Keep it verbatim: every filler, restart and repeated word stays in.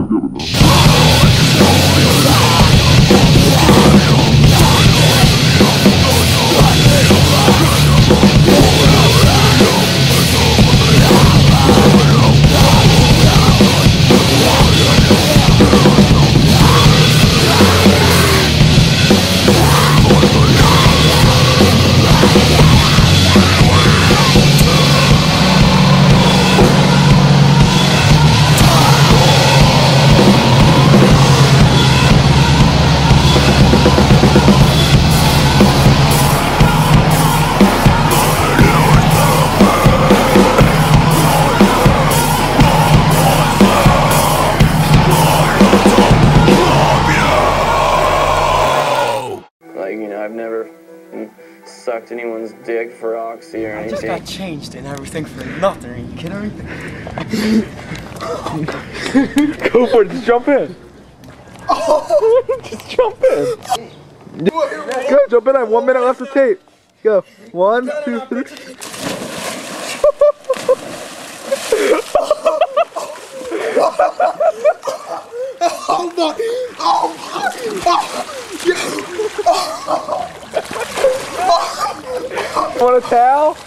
I've never sucked anyone's dick for oxy or anything. I just got changed and everything for nothing. Are you kidding me? Go for it. Just jump in. Oh. Just jump in. Go, jump in. I have one minute left to tape. Go. One, two, three. Oh my! Oh my! Want a towel?